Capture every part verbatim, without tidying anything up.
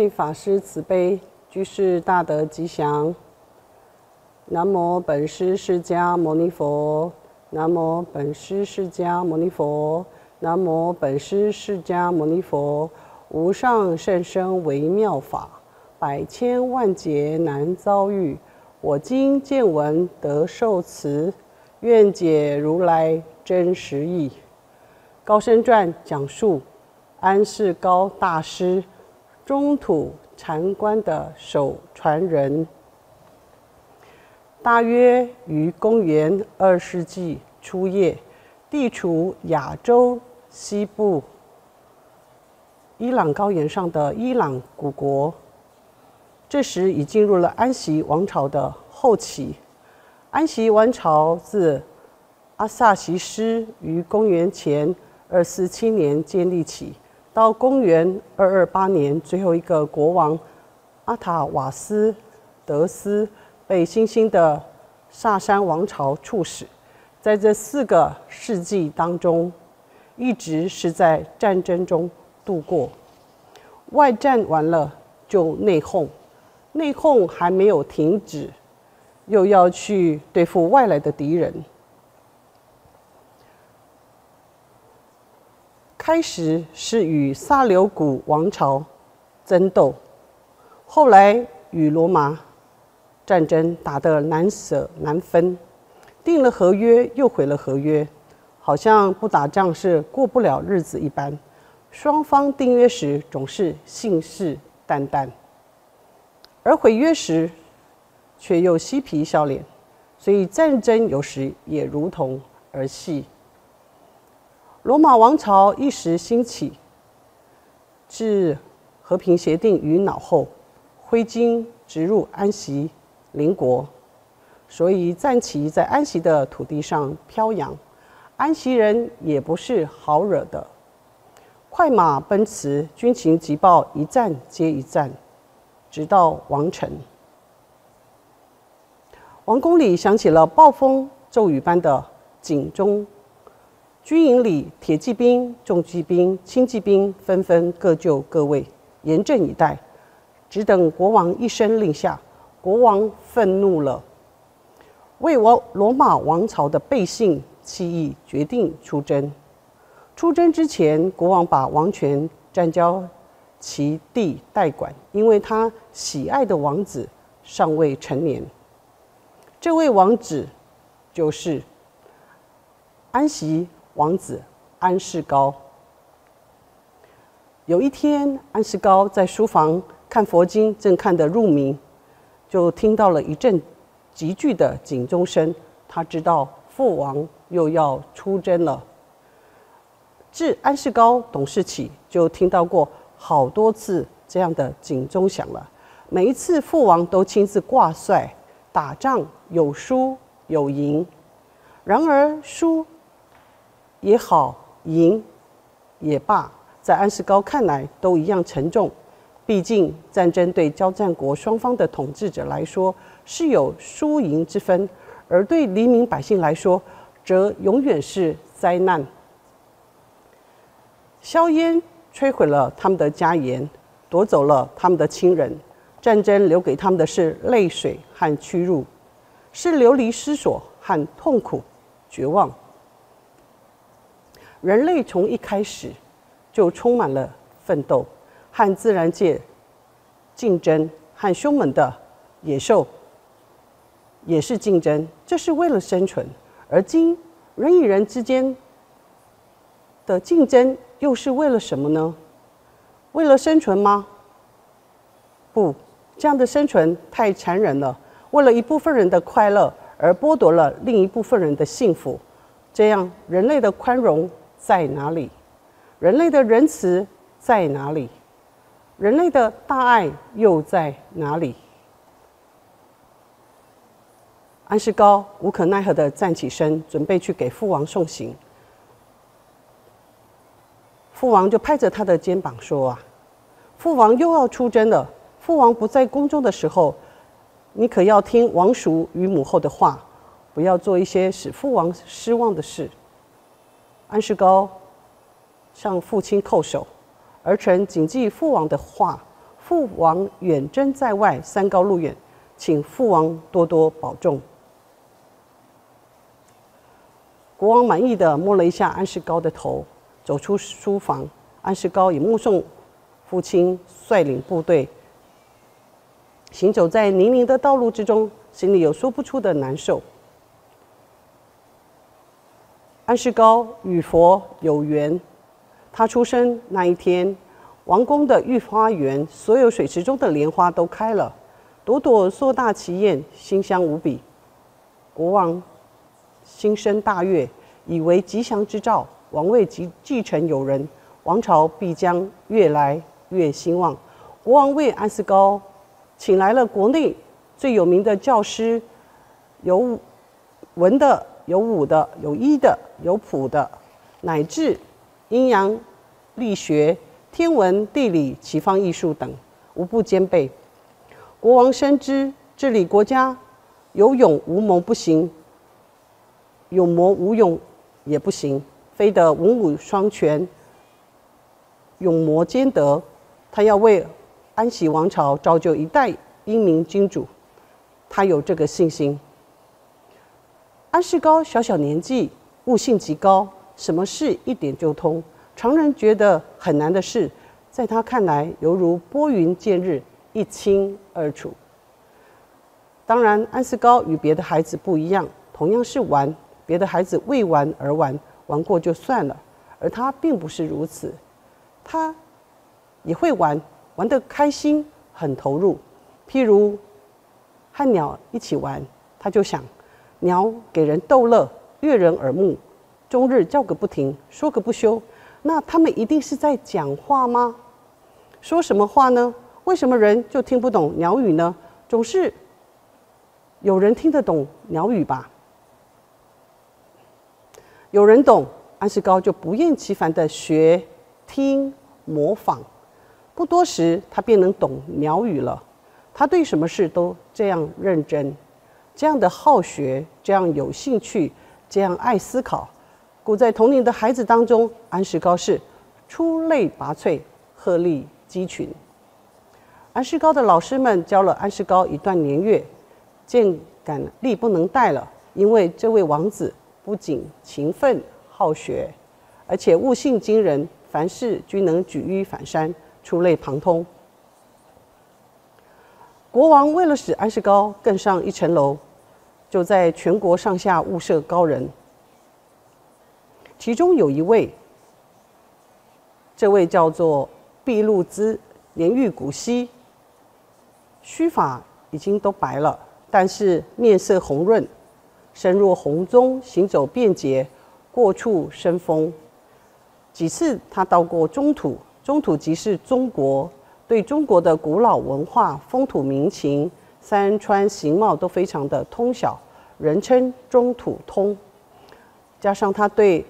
慧法师慈悲，居士大德吉祥。南无本师释迦牟尼佛。南无本师释迦牟尼佛。南无本师释迦牟尼佛。无上甚深微妙法，百千万劫难遭遇。我今见闻得受持，愿解如来真实义。高僧传讲述安世高大师中土禅观的首传人，大约于公元二世纪初叶，地处亚洲西部伊朗高原上的伊朗古国。这时已进入了安息王朝的后期。安息王朝自阿萨西斯于公元前二四七年建立起，到公元二二八年，最后一个国王阿塔瓦斯德斯被新兴的萨珊王朝处死。在这四个世纪当中，一直是在战争中度过。外战完了就内讧，内讧还没有停止，又要去对付外来的敌人。开始是与萨琉古王朝争斗，后来与罗马战争打得难舍难分，订了合约又毁了合约，好像不打仗是过不了日子一般。双方订约时总是信誓旦旦，而毁约时却又嬉皮笑脸，所以战争有时也如同儿戏。罗马王朝一时兴起，置和平协定于脑后，挥金直入安息邻国，所以战旗在安息的土地上飘扬。安息人也不是好惹的，快马奔驰，军情急报一战接一战，直到王城。王宫里响起了暴风骤雨般的警钟，军营里铁骑兵、重骑兵、轻骑兵纷纷各就各位，严阵以待，只等国王一声令下。国王愤怒了，为罗马王朝的背信弃义，决定出征。出征之前，国王把王权暂交其弟代管，因为他喜爱的王子尚未成年。这位王子就是安息王子安世高。有一天，安世高在书房看佛经，正看得入迷，就听到了一阵急剧的警钟声。他知道父王又要出征了。自安世高懂事起，就听到过好多次这样的警钟响了。每一次父王都亲自挂帅打仗，有输有赢。然而输也好，赢也罢，在安世高看来都一样沉重。毕竟战争对交战国双方的统治者来说是有输赢之分，而对黎民百姓来说，则永远是灾难。硝烟摧毁了他们的家园，夺走了他们的亲人。战争留给他们的是泪水和屈辱，是流离失所和痛苦、绝望。人类从一开始就充满了奋斗，和自然界竞争，和凶猛的野兽也是竞争，这是为了生存。而今人与人之间的竞争又是为了什么呢？为了生存吗？不，这样的生存太残忍了。为了一部分人的快乐而剥夺了另一部分人的幸福，这样人类的宽容在哪里？人类的仁慈在哪里？人类的大爱又在哪里？安世高无可奈何地站起身，准备去给父王送行。父王就拍着他的肩膀说：“啊，父王又要出征了。父王不在宫中的时候，你可要听王叔与母后的话，不要做一些使父王失望的事。”安世高向父亲叩首，儿臣谨记父王的话。 父王远征在外，山高路远，请父王多多保重。”国王满意的摸了一下安世高的头，走出书房。安世高也目送父亲率领部队行走在泥泞的道路之中，心里有说不出的难受。安世高与佛有缘，他出生那一天，王宫的御花园所有水池中的莲花都开了，朵朵硕大奇艳，馨香无比。国王心生大悦，以为吉祥之兆，王位继继承有人，王朝必将越来越兴旺。国王为安世高请来了国内最有名的教师，有文的，有武的，有医的，有卜的，乃至阴阳、力学、天文、地理、奇方异术等，无不兼备。国王深知治理国家有勇无谋不行，有谋无勇也不行，非得文武双全，勇谋兼得。他要为安息王朝造就一代英明君主，他有这个信心。安世高小小年纪，悟性极高，什么事一点就通。常人觉得很难的事，在他看来犹如拨云见日，一清二楚。当然，安世高与别的孩子不一样，同样是玩，别的孩子为玩而玩，玩过就算了，而他并不是如此，他也会玩，玩得开心，很投入。譬如和鸟一起玩，他就想，鸟给人逗乐，悦人耳目，终日叫个不停，说个不休。那他们一定是在讲话吗？说什么话呢？为什么人就听不懂鸟语呢？总是有人听得懂鸟语吧？有人懂，安世高就不厌其烦地学、听、模仿。不多时，他便能懂鸟语了。他对什么事都这样认真，这样的好学，这样有兴趣，这样爱思考。故在同龄的孩子当中，安世高是出类拔萃，鹤立鸡群。安世高的老师们教了安世高一段年月，渐感力不能逮了，因为这位王子不仅勤奋好学，而且悟性惊人，凡事均能举一反三，触类旁通。国王为了使安世高更上一层楼，就在全国上下物色高人。其中有一位，这位叫做毕禄兹，年逾古稀，须发已经都白了，但是面色红润，身若红钟，行走便捷，过处生风。几次他到过中土，中土即是中国，对中国的古老文化、风土民情、山川形貌都非常的通晓，人称中土通。加上他对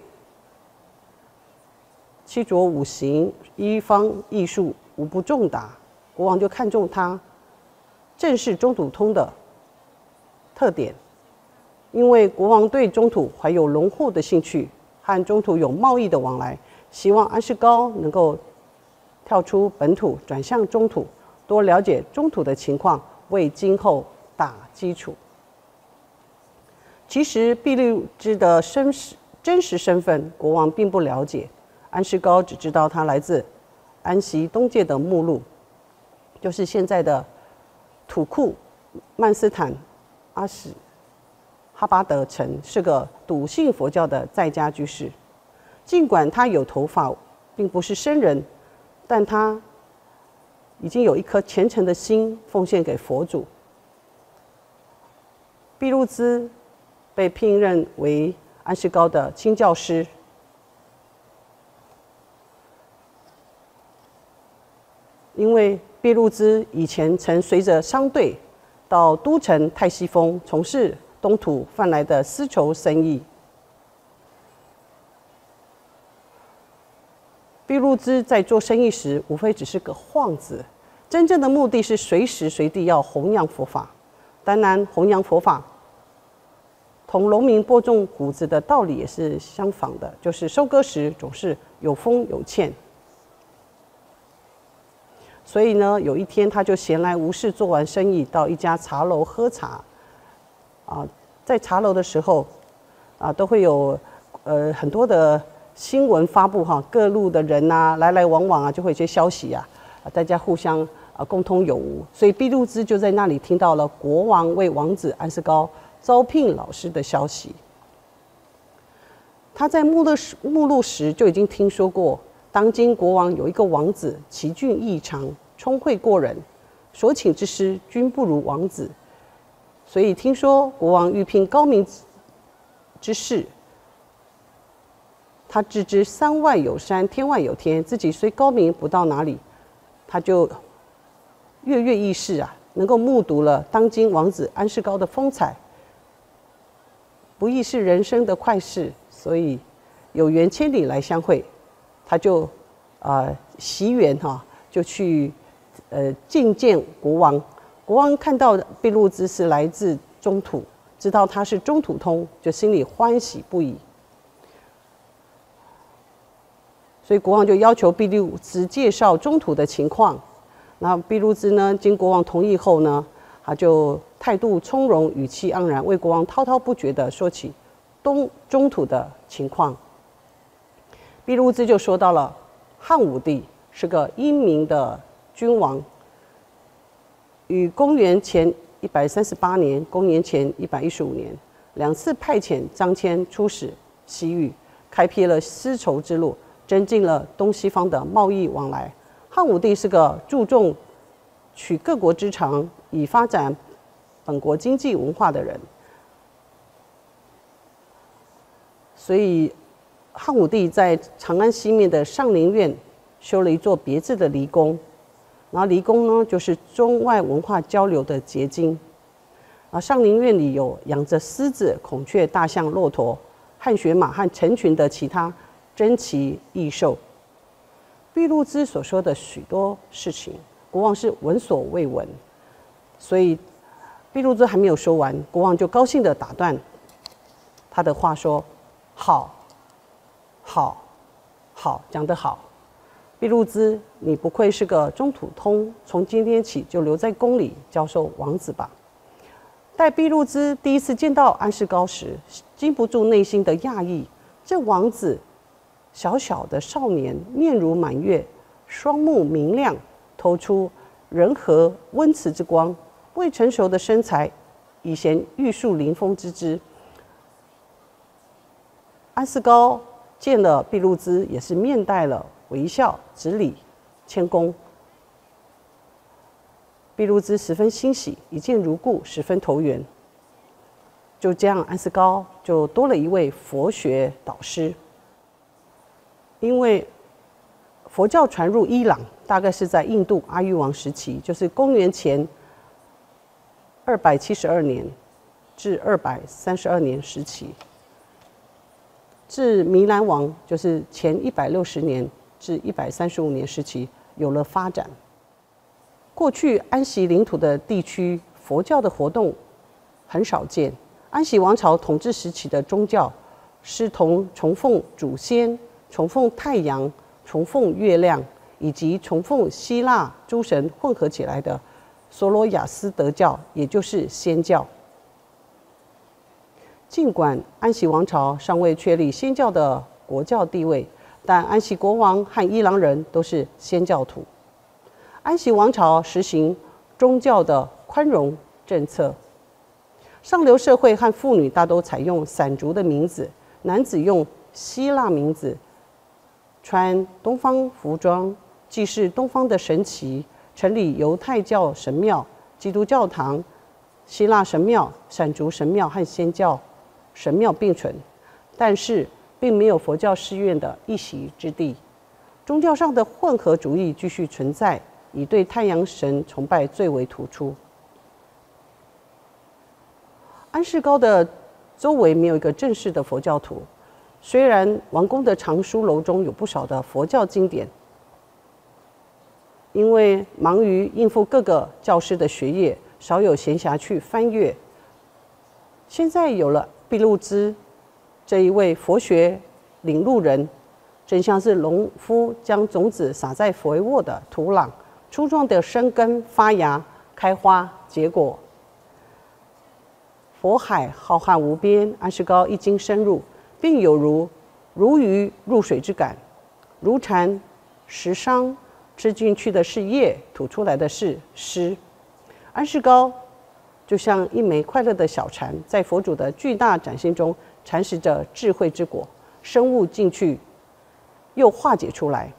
七浊五行、医方艺术无不中达，国王就看中他，正是中土通的特点。因为国王对中土怀有浓厚的兴趣，和中土有贸易的往来，希望安世高能够跳出本土，转向中土，多了解中土的情况，为今后打基础。其实毕禄兹的身真实身份，国王并不了解。安世高只知道他来自安息东界的目录，就是现在的土库曼斯坦阿史哈巴德城，是个笃信佛教的在家居士。尽管他有头发，并不是僧人，但他已经有一颗虔诚的心，奉献给佛祖。毕禄兹被聘任为安世高的亲教师。因为毕禄兹以前曾随着商队到都城太西峰从事东土贩来的丝绸生意。毕禄兹在做生意时，无非只是个幌子，真正的目的是随时随地要弘扬佛法。当然，弘扬佛法同农民播种谷子的道理也是相仿的，就是收割时总是有丰有欠。 所以呢，有一天他就闲来无事，做完生意，到一家茶楼喝茶。啊，在茶楼的时候，啊，都会有呃很多的新闻发布哈，各路的人呐、啊，来来往往啊，就会有些消息啊，啊，大家互相啊共通有无。所以毕禄兹就在那里听到了国王为王子安世高招聘老师的消息。他在目录时目录时就已经听说过，当今国王有一个王子，奇俊异常，聪慧过人，所请之师均不如王子。所以听说国王欲聘高明之士，他自知山外有山，天外有天，自己虽高明不到哪里，他就跃跃欲试啊，能够目睹了当今王子安世高的风采，不亦是人生的快事。所以有缘千里来相会，他就呃惜缘哈，就去呃觐见国王。国王看到毕禄兹是来自中土，知道他是中土通，就心里欢喜不已。所以国王就要求毕禄兹介绍中土的情况。那毕禄兹呢，经国王同意后呢，他就态度从容，语气盎然，为国王滔滔不绝地说起东中土的情况。毕禄兹就说到了汉武帝是个英明的君王，于公元前一百三十八年、公元前一百一十五年两次派遣张骞出使西域，开辟了丝绸之路，增进了东西方的贸易往来。汉武帝是个注重取各国之长，以发展本国经济文化的人。所以汉武帝在长安西面的上林苑修了一座别致的离宫，然后离宫呢就是中外文化交流的结晶。啊，上林苑里有养着狮子、孔雀、大象、骆驼、汗血马和成群的其他珍奇异兽。毕禄兹所说的许多事情，国王是闻所未闻，所以毕禄兹还没有说完，国王就高兴地打断他的话说：“好，好，好，讲得好！毕禄兹，你不愧是个中土通，从今天起就留在宫里教授王子吧。”待毕禄兹第一次见到安世高时，禁不住内心的讶异，这王子小小的少年，面如满月，双目明亮，透出仁和温慈之光，未成熟的身材已显玉树临风之姿。安世高见了毕禄兹，也是面带了微笑，执礼谦恭。毕禄兹十分欣喜，一见如故，十分投缘。就这样，安世高就多了一位佛学导师。因为佛教传入伊朗，大概是在印度阿育王时期，就是公元前二百七十二年至二百三十二年时期。至弥兰王就是前一百六十年至一百三十五年时期有了发展。过去安息领土的地区，佛教的活动很少见。安息王朝统治时期的宗教是同崇奉祖先、崇奉太阳、崇奉月亮以及崇奉希腊诸神混合起来的索罗亚斯德教，也就是仙教。尽管安息王朝尚未确立仙教的国教地位，但安息国王和伊朗人都是仙教徒。安息王朝实行宗教的宽容政策，上流社会和妇女大都采用散族的名字，男子用希腊名字，穿东方服装，祭祀东方的神祇，城里犹太教神庙、基督教堂、希腊神庙、闪族神庙和仙教神庙并存，但是并没有佛教寺院的一席之地。宗教上的混合主义继续存在，以对太阳神崇拜最为突出。安世高的周围没有一个正式的佛教徒，虽然王宫的藏书楼中有不少的佛教经典，因为忙于应付各个教师的学业，少有闲暇去翻阅。现在有了毕禄兹这一位佛学领路人，正像是农夫将种子撒在肥沃的土壤， 粗壮的生根发芽、开花结果。佛海浩瀚无边，安世高一经深入，并有如如鱼入水之感。如蝉食觞，吃进去的是叶，吐出来的是诗。安世高就像一枚快乐的小蝉，在佛祖的巨大展现中蚕食着智慧之果，生物进去又化解出来。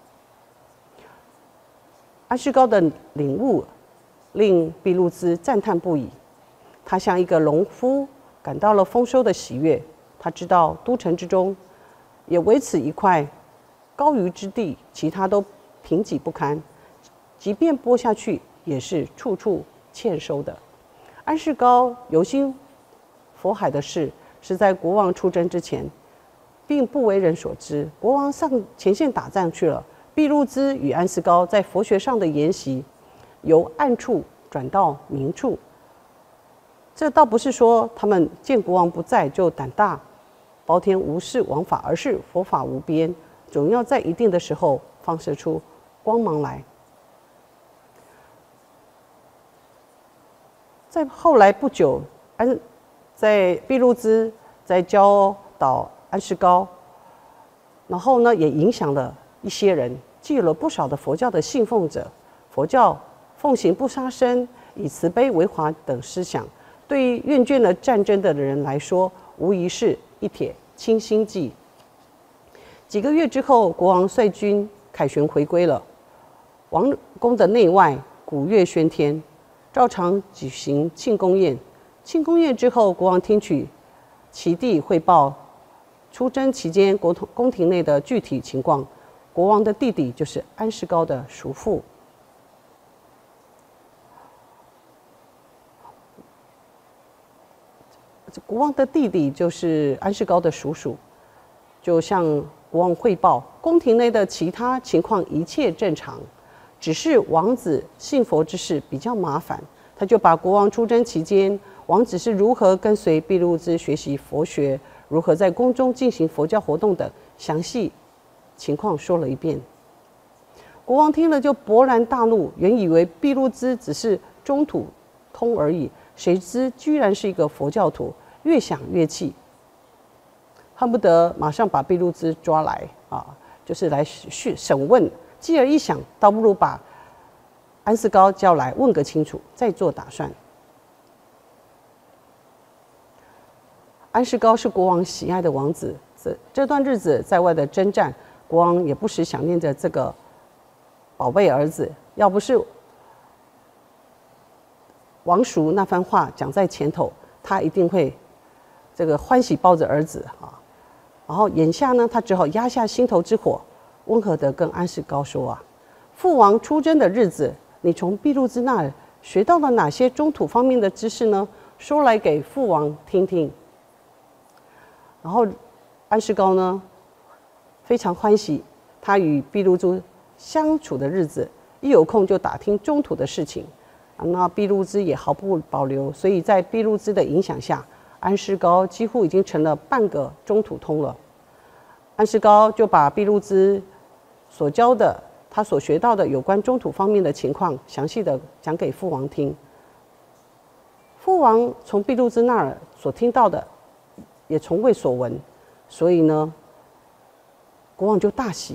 安世高的领悟令毗卢兹赞叹不已。他像一个农夫，感到了丰收的喜悦。他知道都城之中也唯此一块高于之地，其他都贫瘠不堪，即便播下去，也是处处欠收的。安世高忧心佛海的事，是在国王出征之前，并不为人所知。国王上前线打仗去了，毗卢兹与安世高在佛学上的研习，由暗处转到明处。这倒不是说他们见国王不在就胆大包天无视王法，而是佛法无边，总要在一定的时候放射出光芒来。在后来不久，安在毗卢兹在教导安世高，然后呢也影响了一些人，既有了不少的佛教的信奉者。佛教奉行不杀生、以慈悲为华等思想，对于厌倦了战争的人来说，无疑是一帖清心剂。几个月之后，国王率军凯旋回归了。王宫的内外鼓乐喧天，照常举行庆功宴。庆功宴之后，国王听取其弟汇报出征期间国宫廷内的具体情况。国王的弟弟就是安世高的叔父。国王的弟弟就是安世高的叔叔，就向国王汇报，宫廷内的其他情况一切正常，只是王子信佛之事比较麻烦。他就把国王出征期间王子是如何跟随毗卢兹学习佛学，如何在宫中进行佛教活动等详细情况说了一遍。国王听了就勃然大怒，原以为毗卢兹只是中土通而已，谁知居然是一个佛教徒，越想越气，恨不得马上把毗卢兹抓来啊，就是来讯审问。继而一想，倒不如把安世高叫来问个清楚，再做打算。安世高是国王喜爱的王子，这这段日子在外的征战，国王也不时想念着这个宝贝儿子。要不是王叔那番话讲在前头，他一定会这个欢喜抱着儿子啊。然后眼下呢，他只好压下心头之火，温和地跟安世高说啊：“父王出征的日子，你从毗卢兹那儿学到了哪些中土方面的知识呢？说来给父王听听。”然后安世高呢非常欢喜，他与毗卢兹相处的日子，一有空就打听中土的事情。那毗卢兹也毫不保留，所以在毗卢兹的影响下，安世高几乎已经成了半个中土通了。安世高就把毗卢兹所教的、他所学到的有关中土方面的情况，详细的讲给父王听。父王从毗卢兹那儿所听到的，也从未所闻，所以呢，国王就大喜。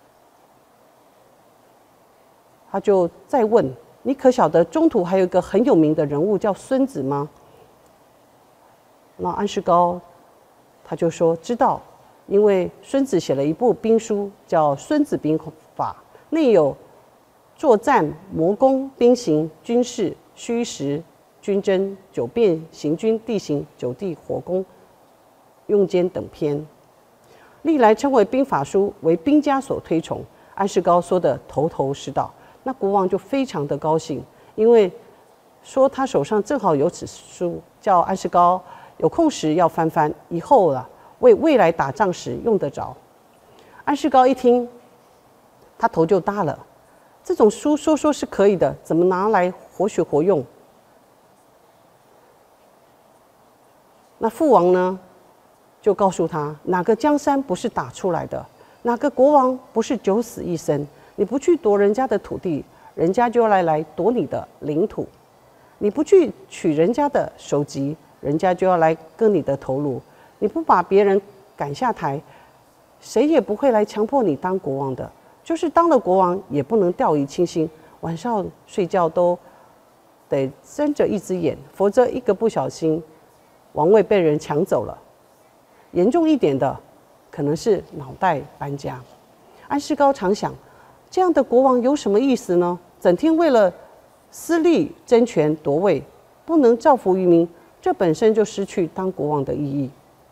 他就再问：“你可晓得中土还有一个很有名的人物叫孙子吗？”那安世高他就说：“知道，因为孙子写了一部兵书，叫《孙子兵法》，内有作战、谋攻、兵行、军事、虚实、军争、九变、行军、地形、九地、火攻、用间等篇，历来称为兵法书，为兵家所推崇。”安世高说的头头是道，那国王就非常的高兴，因为说他手上正好有此书，叫安世高有空时要翻翻，以后啊为未来打仗时用得着。安世高一听，他头就大了，这种书说说是可以的，怎么拿来活学活用？那父王呢，就告诉他，哪个江山不是打出来的，哪个国王不是九死一生？你不去夺人家的土地， 人家就要来来夺你的领土；你不去取人家的首级，人家就要来割你的头颅；你不把别人赶下台，谁也不会来强迫你当国王的。就是当了国王，也不能掉以轻心，晚上睡觉都得睁着一只眼，否则一个不小心，王位被人抢走了。严重一点的，可能是脑袋搬家。安世高常想，这样的国王有什么意思呢？整天为了私利争权夺位，不能造福于民，这本身就失去当国王的意义。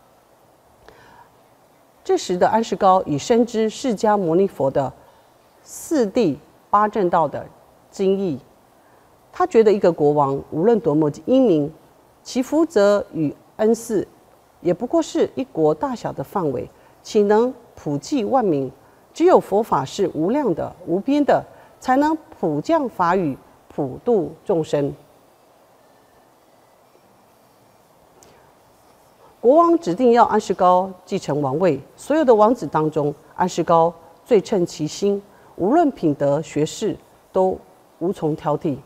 这时的安世高已深知释迦牟尼佛的四谛八正道的精义，他觉得一个国王无论多么英明，其福泽与恩赐也不过是一国大小的范围，岂能普济万民？只有佛法是无量的、无边的，才能普降法语，普度众生。国王指定要安世高继承王位，所有的王子当中，安世高最称其心，无论品德学识都无从挑剔。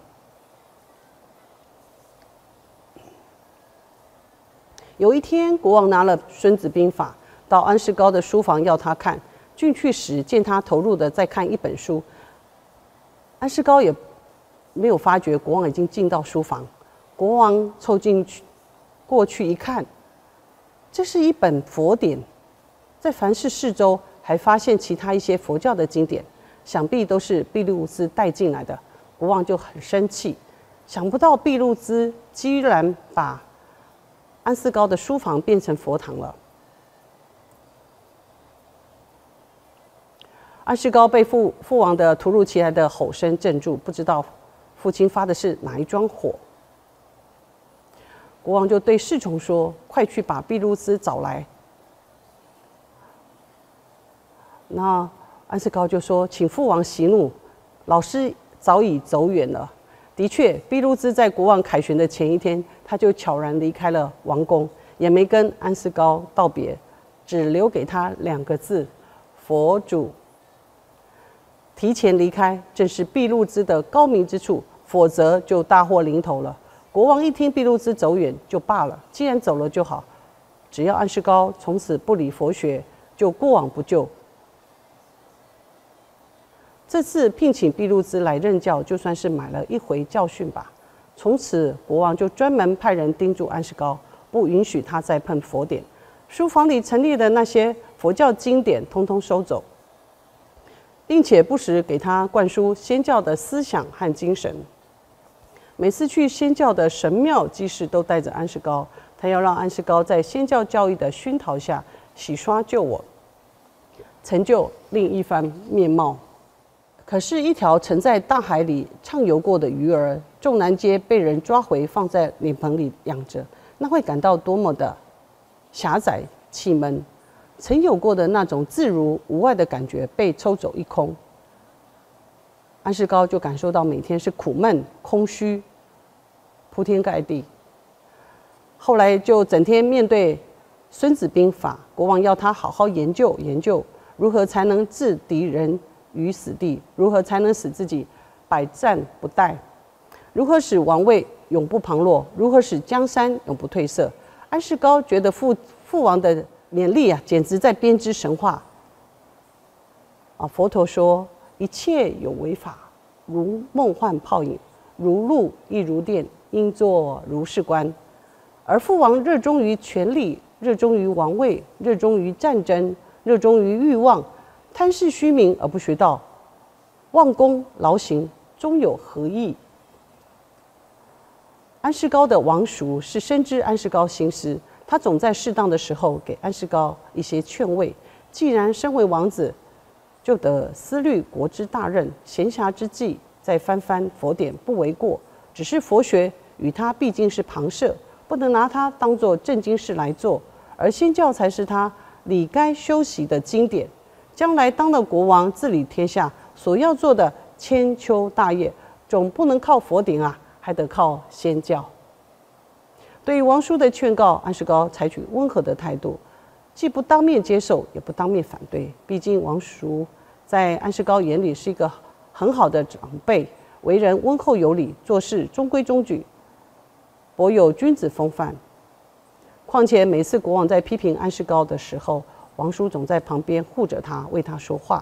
有一天，国王拿了《孙子兵法》到安世高的书房要他看。进去时，见他投入的在看一本书，安世高也没有发觉国王已经进到书房。国王凑进去过去一看，这是一本佛典，在凡是四周还发现其他一些佛教的经典，想必都是毕路兹带进来的。国王就很生气，想不到毕路兹居然把安世高的书房变成佛堂了。安世高被父父王的突如其来的吼声镇住，不知道父亲发的是哪一桩火。国王就对侍从说：“快去把毕路兹找来。”那安世高就说：“请父王息怒，老师早已走远了。”的确，毕路兹在国王凯旋的前一天，他就悄然离开了王宫，也没跟安世高道别，只留给他两个字：“佛祖。”提前离开，正是毕路兹的高明之处，否则就大祸临头了。国王一听毕路兹走远就罢了，既然走了就好，只要安世高从此不理佛学，就过往不咎。这次聘请毕路兹来任教，就算是买了一回教训吧。从此，国王就专门派人叮嘱安世高，不允许他再碰佛典，书房里陈列的那些佛教经典，通通收走。并且不时给他灌输仙教的思想和精神。每次去仙教的神庙祭祀，都带着安世高，他要让安世高在仙教教育的熏陶下洗刷旧我，成就另一番面貌。可是，一条曾在大海里畅游过的鱼儿，众南街被人抓回放在脸盆里养着，那会感到多么的狭窄气闷。曾有过的那种自如无碍的感觉被抽走一空，安世高就感受到每天是苦闷、空虚、铺天盖地。后来就整天面对《孙子兵法》，国王要他好好研究研究，如何才能置敌人于死地，如何才能使自己百战不殆，如何使王位永不旁落，如何使江山永不褪色。安世高觉得父父王的勉励啊，简直在编织神话。啊，佛陀说，一切有为法，如梦幻泡影，如露亦如电，应作如是观。而父王热衷于权力，热衷于王位，热衷于战争，热衷于欲望，贪视虚名而不学道，忘功劳行，终有何益？安世高的王叔是深知安世高心思。他总在适当的时候给安世高一些劝慰。既然身为王子，就得思虑国之大任，闲暇之际再翻翻佛典不为过。只是佛学与他毕竟是旁涉，不能拿它当作正经事来做，而仙教才是他理该修习的经典。将来当了国王，治理天下，所要做的千秋大业，总不能靠佛典啊，还得靠仙教。对于王叔的劝告，安世高采取温和的态度，既不当面接受，也不当面反对。毕竟王叔在安世高眼里是一个很好的长辈， 为人温厚有礼，做事中规中矩，颇有君子风范。况且每次国王在批评安世高的时候，王叔总在旁边护着他，为他说话。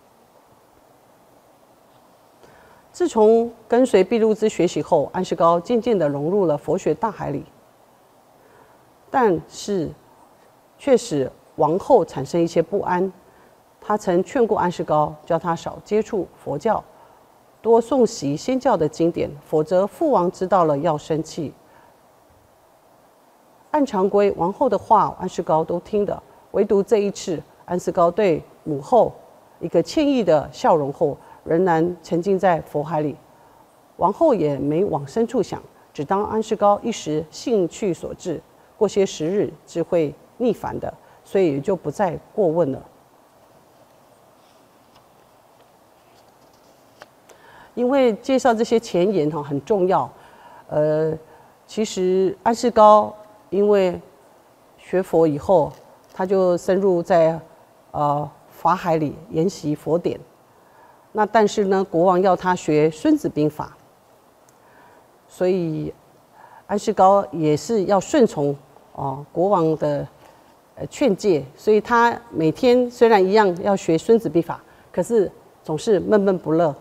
自从跟随毕禄兹学习后，安世高渐渐地融入了佛学大海里，但是却使王后产生一些不安。他曾劝过安世高，叫他少接触佛教，多诵习仙教的经典，否则父王知道了要生气。按常规，王后的话安世高都听的，唯独这一次，安世高对母后一个歉意的笑容后，仍然沉浸在佛海里。王后也没往深处想，只当安世高一时兴趣所致，过些时日只会逆反的，所以也就不再过问了。因为介绍这些前言哈很重要，呃，其实安世高因为学佛以后，他就深入在呃法海里研习佛典。那但是呢，国王要他学《孙子兵法》，所以安世高也是要顺从哦、呃、国王的呃劝诫，所以他每天虽然一样要学《孙子兵法》，可是总是闷闷不乐。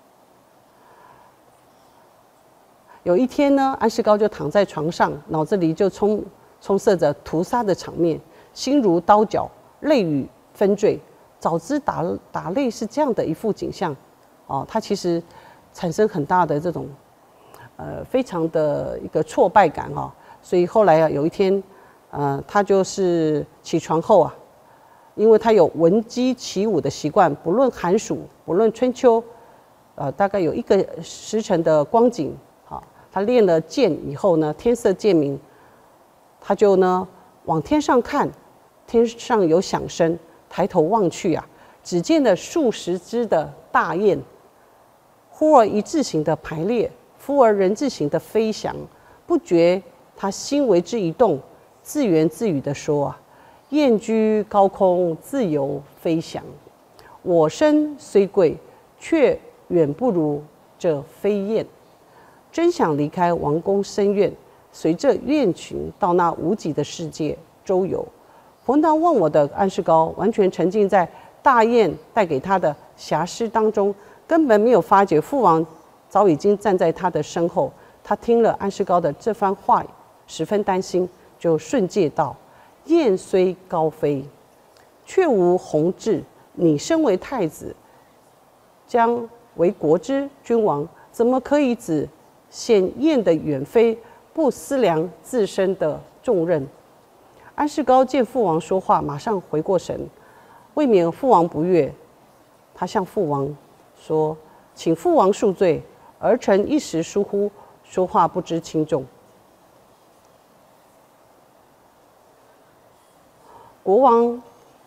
有一天呢，安世高就躺在床上，脑子里就充充塞着屠杀的场面，心如刀绞，泪雨纷坠。早知打打擂是这样的一副景象，哦，他其实产生很大的这种呃非常的一个挫败感哈、哦。所以后来啊，有一天，呃，他就是起床后啊，因为他有闻鸡起舞的习惯，不论寒暑，不论春秋，呃，大概有一个时辰的光景。他练了剑以后呢，天色渐明，他就呢往天上看，天上有响声，抬头望去啊，只见了数十只的大雁，忽而一字形的排列，忽而人字形的飞翔。不觉他心为之一动，自言自语地说啊：“雁居高空，自由飞翔。我身虽贵，却远不如这飞燕。真想离开王宫深院，随着雁群到那无极的世界周游。”冯唐问我的安世高完全沉浸在大雁带给他的遐思当中，根本没有发觉父王早已经站在他的身后。他听了安世高的这番话，十分担心，就顺诫道：“雁虽高飞，却无鸿志。你身为太子，将为国之君王，怎么可以只羡雁的远飞，不思量自身的重任？”安世高见父王说话，马上回过神，未免父王不悦，他向父王说：“请父王恕罪，儿臣一时疏忽，说话不知轻重。”国王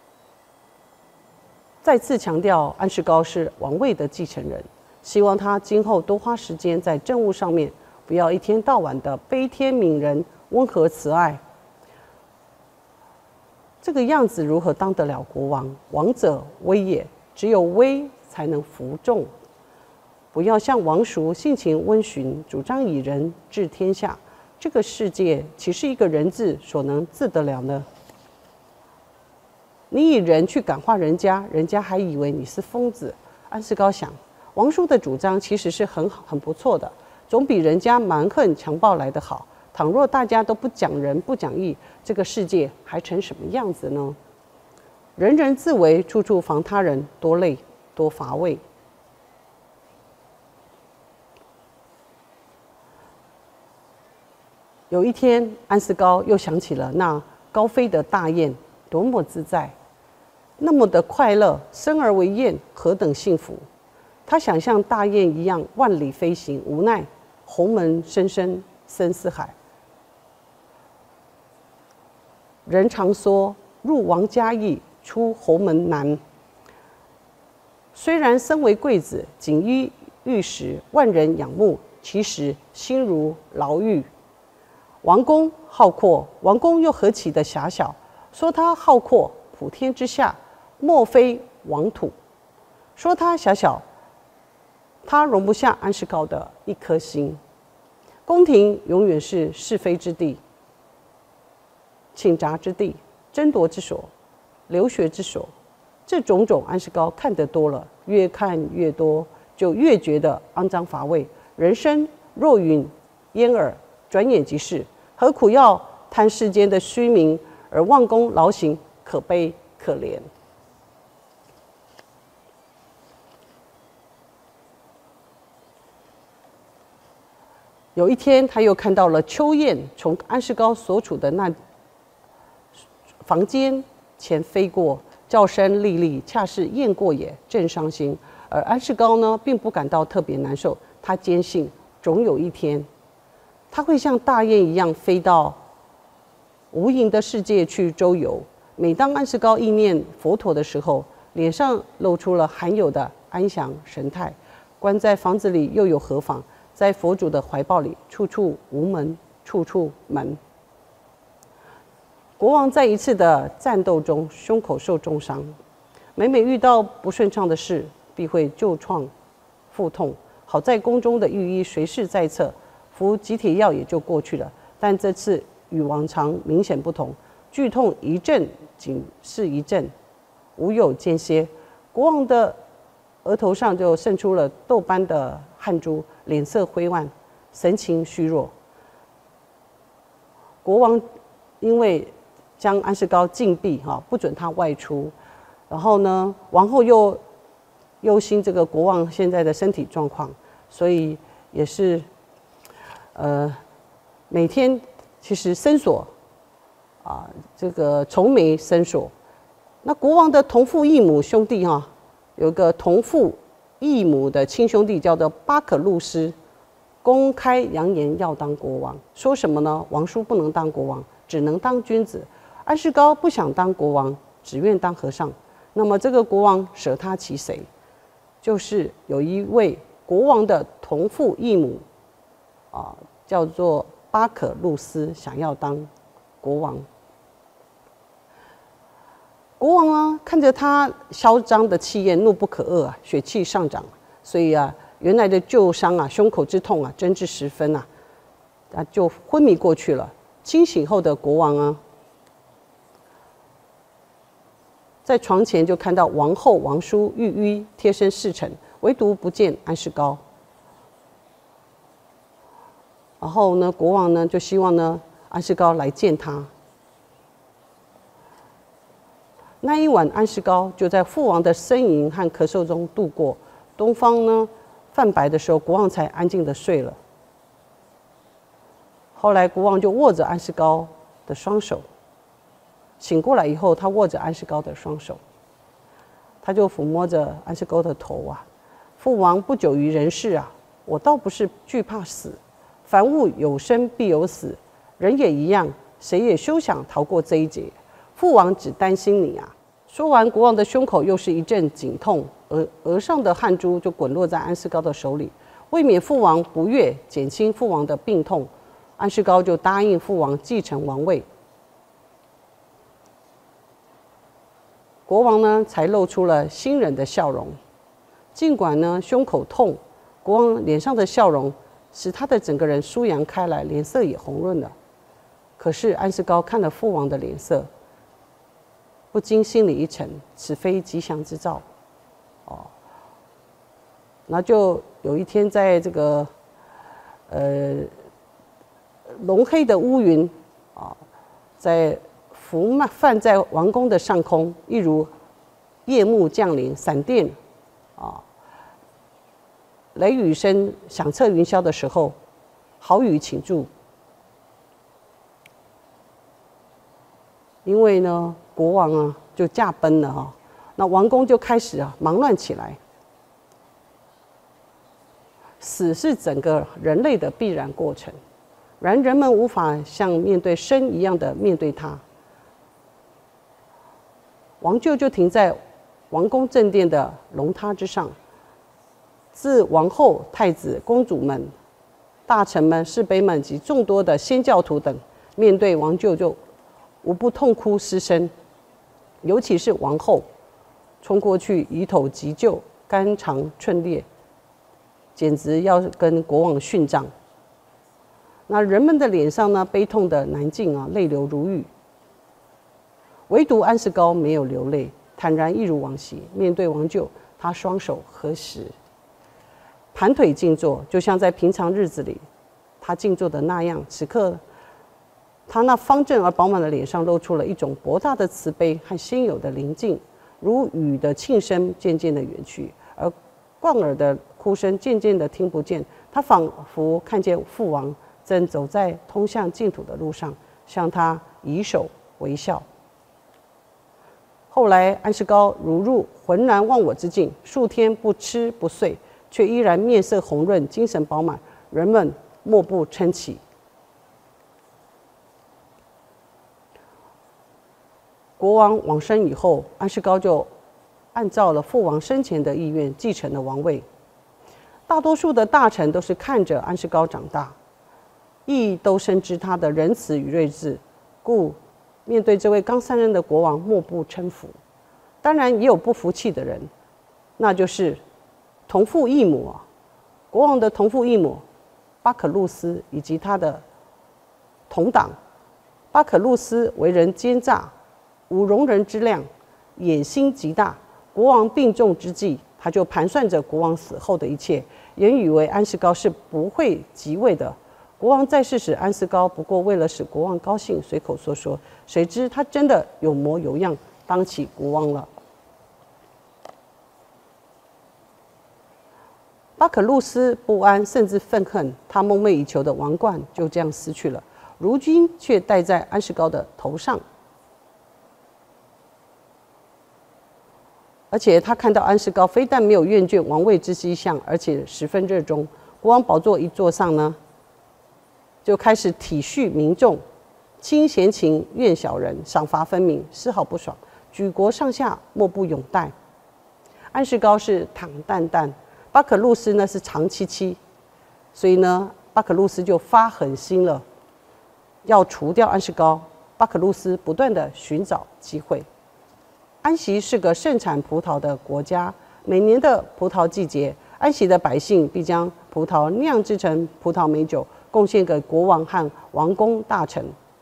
再次强调安世高是王位的继承人，希望他今后多花时间在政务上面，不要一天到晚的悲天悯人、温和慈爱。这个样子如何当得了国王？王者威也，只有威才能服众。不要像王叔性情温驯，主张以人治天下。这个世界岂是一个人治所能治得了呢？你以人去感化人家，人家还以为你是疯子。安世高想，王叔的主张其实是很好、很不错的，总比人家蛮横强暴来得好。倘若大家都不讲仁、不讲义，这个世界还成什么样子呢？人人自危，处处防他人，多累多乏味。有一天，安世高又想起了那高飞的大雁，多么自在，那么的快乐，生而为雁，何等幸福！他想像大雁一样万里飞行，无奈鸿门深深深似海。人常说入王家易，出鸿门难。虽然身为贵子，锦衣玉食，万人仰慕，其实心如牢狱。王宫浩阔，王宫又何其的狭小？说它浩阔，普天之下，莫非王土；说它狭小， 他容不下安世高的一颗心。宫廷永远是是非之地、请札之地、争夺之所、留学之所。这种种安世高看得多了，越看越多，就越觉得肮脏乏味。人生若云烟耳，转眼即逝，何苦要贪世间的虚名而忘功劳形，可悲可怜。有一天，他又看到了秋雁从安世高所处的那房间前飞过，叫声沥沥，恰是雁过也，正伤心。而安世高呢，并不感到特别难受，他坚信总有一天，他会像大雁一样飞到无垠的世界去周游。每当安世高意念佛陀的时候，脸上露出了罕有的安详神态。关在房子里又有何妨？在佛祖的怀抱里，处处无门，处处门。国王在一次的战斗中胸口受重伤，每每遇到不顺畅的事，必会旧创复痛。好在宫中的御医随时在侧，服几帖药也就过去了。但这次与往常明显不同，剧痛一阵仅是一阵，无有间歇。国王的额头上就渗出了豆般的汗珠，脸色灰暗，神情虚弱。国王因为将安世高禁闭，哈，不准他外出。然后呢，王后又忧心这个国王现在的身体状况，所以也是，呃，每天其实深锁，啊，这个愁眉深锁。那国王的同父异母兄弟哈，有个同父异母的亲兄弟叫做巴可路斯，公开扬言要当国王，说什么呢？王叔不能当国王，只能当君子。安世高不想当国王，只愿当和尚。那么这个国王舍他其谁？就是有一位国王的同父异母，啊，叫做巴可路斯，想要当国王。国王啊，看着他嚣张的气焰，怒不可遏啊，血气上涨，所以啊，原来的旧伤啊，胸口之痛啊，真至十分啊，啊，就昏迷过去了。清醒后的国王啊，在床前就看到王后、王叔、御医贴身侍臣，唯独不见安世高。然后呢，国王呢就希望呢安世高来见他。那一晚，安世高就在父王的呻吟和咳嗽中度过。东方呢泛白的时候，国王才安静的睡了。后来，国王就握着安世高的双手。醒过来以后，他握着安世高的双手，他就抚摸着安世高的头啊。父王不久于人世啊，我倒不是惧怕死，凡物有生必有死，人也一样，谁也休想逃过这一劫。父王只担心你啊！说完，国王的胸口又是一阵紧痛，额额上的汗珠就滚落在安世高的手里。为免父王不悦，减轻父王的病痛，安世高就答应父王继承王位。国王呢，才露出了欣然的笑容。尽管呢胸口痛，国王脸上的笑容使他的整个人舒扬开来，脸色也红润了。可是安世高看了父王的脸色，不禁心里一沉，此非吉祥之兆。哦，那就有一天，在这个呃浓黑的乌云啊，在浮泛在王宫的上空，一如夜幕降临，闪电啊，雷雨声响彻云霄的时候，好雨请注。因为呢，国王啊就驾崩了哈、哦，那王宫就开始啊忙乱起来。死是整个人类的必然过程，然人们无法像面对生一样的面对它。王柩就停在王宫正殿的龙榻之上，自王后、太子、公主们、大臣们、侍妃们及众多的仙教徒等，面对王柩就无不痛哭失声，尤其是王后，冲过去以头急救，肝肠寸裂， 简直要跟国王训账。那人们的脸上呢，悲痛的难尽啊，泪流如雨。唯独安世高没有流泪，坦然一如往昔。面对王舅，他双手合十，盘腿静坐，就像在平常日子里他静坐的那样。此刻，他那方正而饱满的脸上露出了一种博大的慈悲和先有的宁静，如雨的磬声渐渐的远去，而贯耳的哭声渐渐的听不见。他仿佛看见父王正走在通向净土的路上，向他以手微笑。后来安世高如入浑然忘我之境，数天不吃不睡，却依然面色红润，精神饱满，人们莫不称奇。国王往生以后，安世高就按照了父王生前的意愿继承了王位。大多数的大臣都是看着安世高长大，亦都深知他的仁慈与睿智，故面对这位刚上任的国王，莫不称服。当然，也有不服气的人，那就是同父异母啊，国王的同父异母巴可路斯以及他的同党。巴可路斯为人奸诈，无容人之量，野心极大。国王病重之际，他就盘算着国王死后的一切，原以为安世高是不会即位的。国王在世时，安世高不过为了使国王高兴，随口说说，谁知他真的有模有样，当起国王了。巴可路斯不安，甚至愤恨，他梦寐以求的王冠就这样失去了，如今却戴在安世高的头上。而且他看到安世高非但没有厌倦王位之迹象，而且十分热衷。国王宝座一坐上呢，就开始体恤民众，轻闲情，怨小人，赏罚分明，丝毫不爽，举国上下莫不拥戴。安世高是躺淡淡，巴可路斯呢是长戚戚，所以呢，巴可路斯就发狠心了，要除掉安世高。巴可路斯不断的寻找机会。安息是个盛产葡萄的国家，每年的葡萄季节，安息的百姓必将葡萄酿制成葡萄美酒，贡献给国王和王公大臣。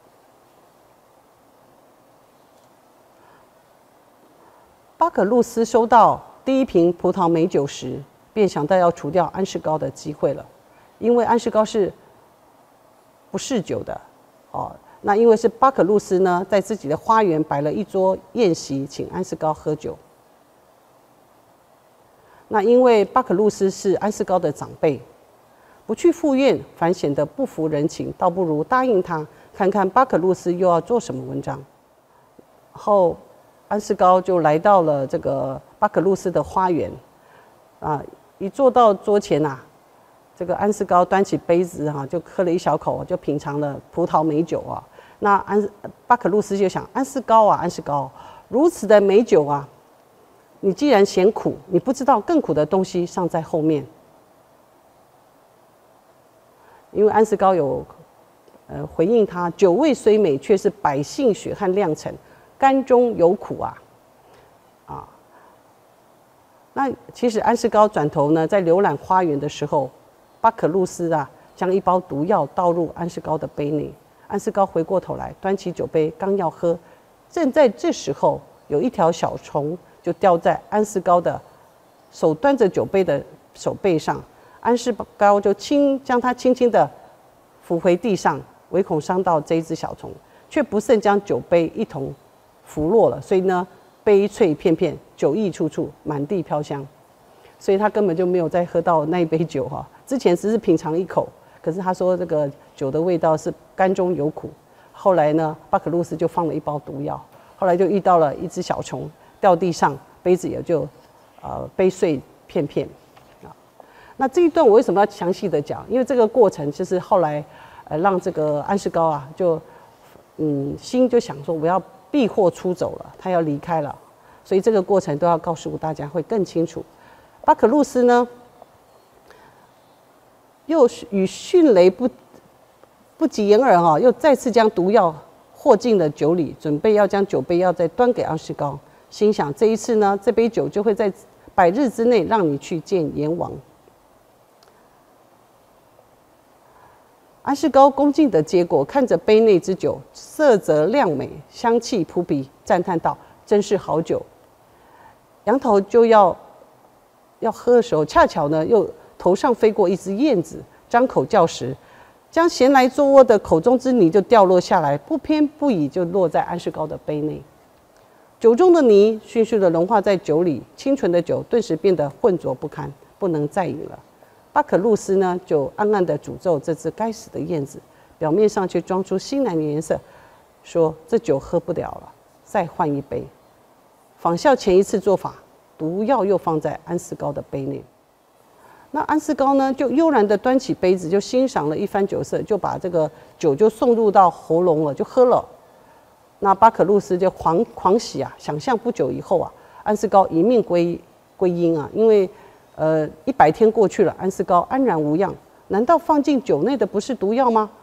巴可路斯收到第一瓶葡萄美酒时，便想到要除掉安世高的机会了，因为安世高是不嗜酒的哦。那因为是巴可路斯呢，在自己的花园摆了一桌宴席，请安世高喝酒。那因为巴可路斯是安世高的长辈，不去赴宴反显得不服人情，倒不如答应他，看看巴可路斯又要做什么文章。后安世高就来到了这个巴可路斯的花园，啊，一坐到桌前呐、啊，这个安世高端起杯子哈、啊，就喝了一小口，就品尝了葡萄美酒啊。那安巴可路斯就想，安世高啊，安世高，如此的美酒啊，你既然嫌苦，你不知道更苦的东西尚在后面。因为安世高有呃回应他，酒味虽美，却是百姓血汗酿成，甘中有苦啊，啊。那其实安世高转头呢，在浏览花园的时候，巴可路斯啊，将一包毒药倒入安世高的杯内。安世高回过头来，端起酒杯，刚要喝，正在这时候，有一条小虫就掉在安世高的手端着酒杯的手背上。安世高就轻将它轻轻地扶回地上，唯恐伤到这一只小虫，却不慎将酒杯一同拂落了。所以呢，杯碎片片，酒溢处处，满地飘香。所以他根本就没有再喝到那一杯酒哈。之前只是品尝一口，可是他说这个酒的味道是甘中有苦。后来呢，巴可路斯就放了一包毒药，后来就遇到了一只小虫掉地上，杯子也就呃杯碎片片啊。那这一段我为什么要详细的讲？因为这个过程就是后来呃让这个安世高啊，就嗯心就想说我要避祸出走了，他要离开了，所以这个过程都要告诉大家会更清楚。巴可路斯呢，又与迅雷不不及掩耳哈，又再次将毒药和进了酒里，准备要将酒杯要再端给安世高。心想这一次呢，这杯酒就会在百日之内让你去见阎王。 安世高恭敬的接过，看着杯内之酒，色泽亮美，香气扑鼻，赞叹道：“真是好酒。”杨桃就要要喝的时候，恰巧呢，又头上飞过一只燕子，张口叫时，将衔来做窝的口中之泥就掉落下来，不偏不倚就落在安世高的杯内。酒中的泥迅速的融化在酒里，清纯的酒顿时变得浑浊不堪，不能再饮了。巴可路斯呢，就暗暗的诅咒这只该死的燕子，表面上却装出欣然的颜色，说：“这酒喝不了了，再换一杯。”仿效前一次做法，毒药又放在安世高的杯内。那安世高呢，就悠然的端起杯子，就欣赏了一番酒色，就把这个酒就送入到喉咙了，就喝了。那巴可路斯就狂狂喜啊，想象不久以后啊，安世高一命归归阴啊，因为呃一百天过去了，安世高安然无恙。难道放进酒内的不是毒药吗？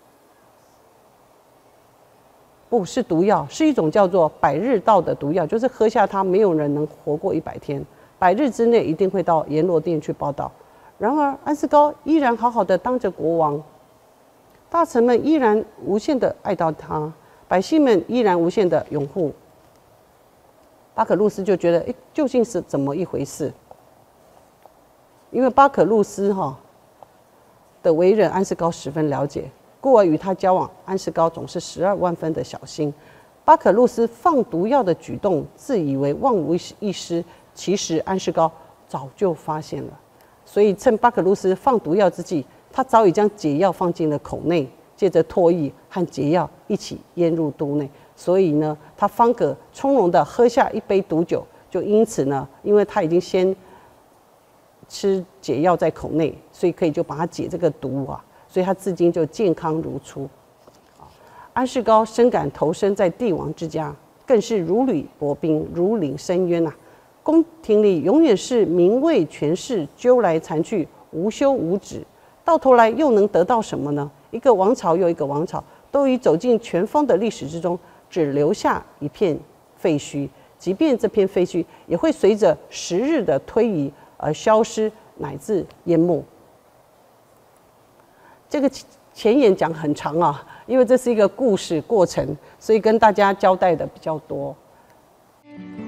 不是毒药，是一种叫做百日道的毒药，就是喝下它，没有人能活过一百天，百日之内一定会到阎罗殿去报道。然而安世高依然好好的当着国王，大臣们依然无限的爱戴他，百姓们依然无限的拥护。巴可路斯就觉得，哎，究竟是怎么一回事？因为巴可路斯哈、哦、的为人，安世高十分了解，故而与他交往，安世高总是十二万分的小心。巴可路斯放毒药的举动，自以为万无一失，其实安世高早就发现了。所以趁巴可路斯放毒药之际，他早已将解药放进了口内，借着唾液和解药一起咽入肚内。所以呢，他方可从容地喝下一杯毒酒。就因此呢，因为他已经先吃解药在口内，所以可以就把它解这个毒啊，所以他至今就健康如初。安世高深感投身在帝王之家，更是如履薄冰，如临深渊啊！宫廷里永远是名位权势揪来缠去，无休无止，到头来又能得到什么呢？一个王朝又一个王朝，都已走进尘封的历史之中，只留下一片废墟。即便这片废墟也会随着时日的推移而消失，乃至淹没。这个前言讲很长啊，因为这是一个故事过程，所以跟大家交代的比较多。